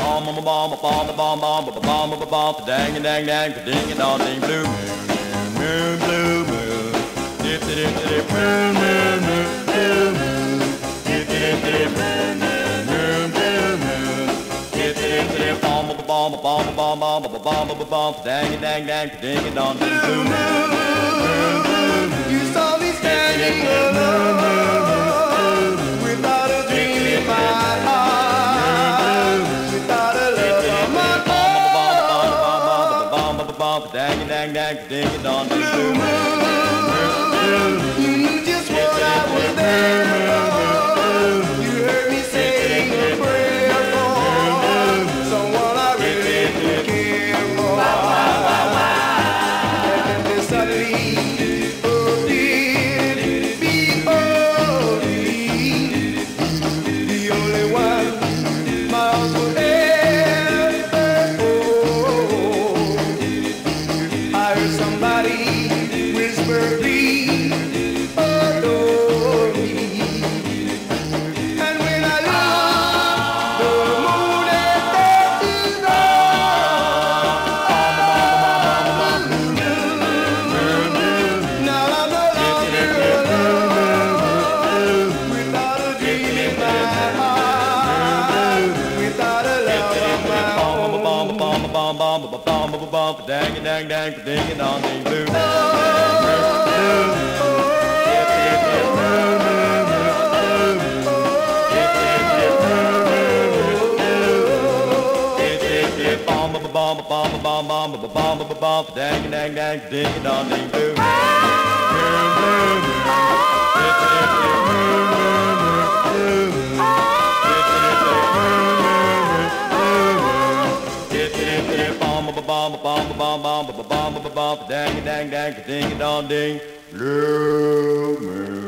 dang dang dang, ding a dong ding, blue moon, moon, blue moon, dip dip dip, moon, moon, moon, blue moon, dip dip dip, moon, moon, blue moon, dip dip dip, bomb, bomb, bomb, bomb, bomb, bomb, bomb, bomb, dang dang dang, ding a dong ding, blue moon, moon, blue moon. You saw me standing alone without a dream in my heart, without a love of my own. Dang dang dang, ding a dong ding, Blue moon, you knew just what I was there for. You heard me saying a prayer for someone I really did care for. And then suddenly, oh dear, behold me, the only one my heart would ever hold. I heard somebody whisper, please adore me. And when I looked, the moon had dancing on. Now I'm no longer alone, without a dream in my heart, without a love of my own. dang dang dang, ding a dong ding, blue dang dang dang, ding a dong ding, blue dang dang dang, ding a dong ding, blue moon.